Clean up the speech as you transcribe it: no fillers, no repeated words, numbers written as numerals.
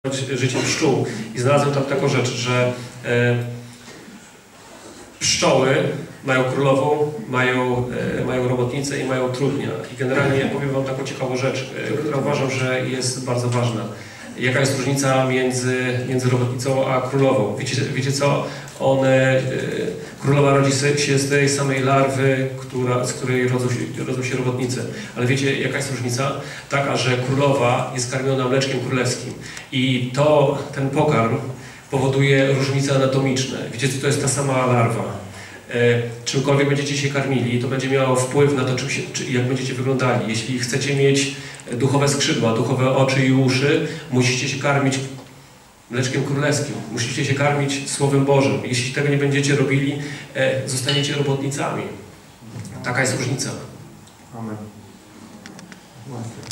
życiem pszczół i znalazłem tam taką rzecz, że pszczoły mają królową, mają robotnicę i mają trudnia. I generalnie powiem wam taką ciekawą rzecz, która uważam, że jest bardzo ważna. Jaka jest różnica między robotnicą a królową? Wiecie co? Królowa rodzi się z tej samej larwy, z której rodzą się robotnice. Ale wiecie, jaka jest różnica? Taka, że królowa jest karmiona mleczkiem królewskim. I ten pokarm powoduje różnice anatomiczne. Wiecie, co to jest ta sama larwa? Czymkolwiek będziecie się karmili, to będzie miało wpływ na to, jak będziecie wyglądali. Jeśli chcecie mieć duchowe skrzydła, duchowe oczy i uszy, musicie się karmić mleczkiem królewskim. Musicie się karmić Słowem Bożym. Jeśli tego nie będziecie robili, zostaniecie robotnicami. Taka jest różnica. Amen.